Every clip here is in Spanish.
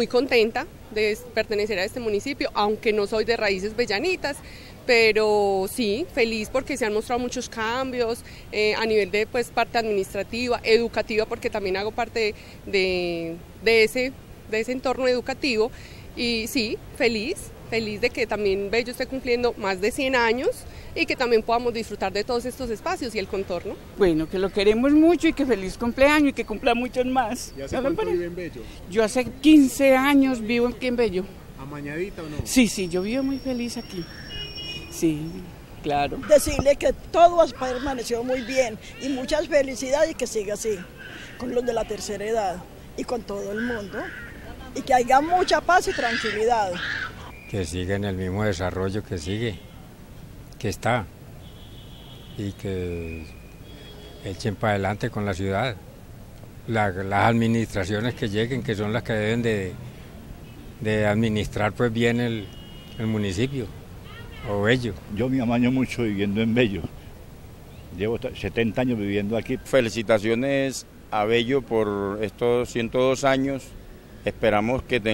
muy contenta de pertenecer a este municipio, aunque no soy de raíces bellanitas, pero sí, feliz porque se han mostrado muchos cambios a nivel de pues, parte administrativa, educativa, porque también hago parte de ese entorno educativo, y sí, feliz de que también Bello esté cumpliendo más de 100 años y que también podamos disfrutar de todos estos espacios y el contorno. Bueno, que lo queremos mucho y que feliz cumpleaños y que cumpla muchos más. ¿Y hace cuánto vive en Bello? Yo hace 15 años vivo aquí en Bello. ¿Amañadita o no? Sí, yo vivo muy feliz aquí. Sí, claro. Decirle que todo ha permanecido muy bien y muchas felicidades y que siga así, con los de la tercera edad y con todo el mundo. Y que haya mucha paz y tranquilidad. Que siga en el mismo desarrollo que sigue, que está, y que echen para adelante con la ciudad. Las administraciones que lleguen, que son las que deben de administrar pues bien el municipio o Bello. Yo me amaño mucho viviendo en Bello. Llevo 70 años viviendo aquí. Felicitaciones a Bello por estos 102 años. Esperamos que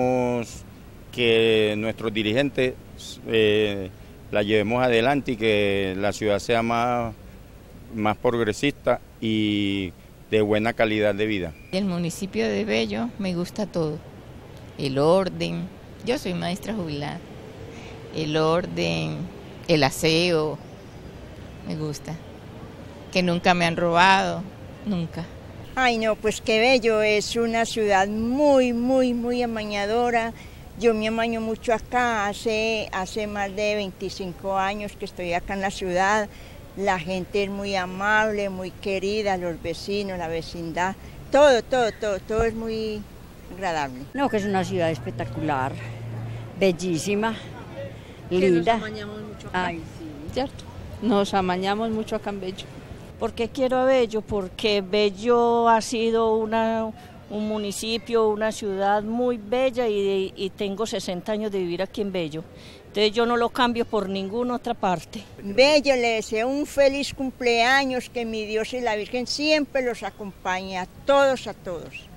nuestros dirigentes la llevemos adelante y que la ciudad sea más progresista y de buena calidad de vida. El municipio de Bello me gusta todo, el orden, yo soy maestra jubilada, el orden, el aseo, me gusta, que nunca me han robado, nunca. Ay no, pues que Bello es una ciudad muy amañadora. Yo me amaño mucho acá, hace más de 25 años que estoy acá en la ciudad. La gente es muy amable, muy querida, los vecinos, la vecindad, todo es muy agradable. No, que es una ciudad espectacular, bellísima, linda. Nos amañamos mucho acá. Ay, sí. ¿Cierto? Nos amañamos mucho acá en Bello. ¿Por qué quiero a Bello? Porque Bello ha sido un municipio, una ciudad muy bella y tengo 60 años de vivir aquí en Bello. Entonces yo no lo cambio por ninguna otra parte. Bello, le deseo un feliz cumpleaños, que mi Dios y la Virgen siempre los acompañe a todos.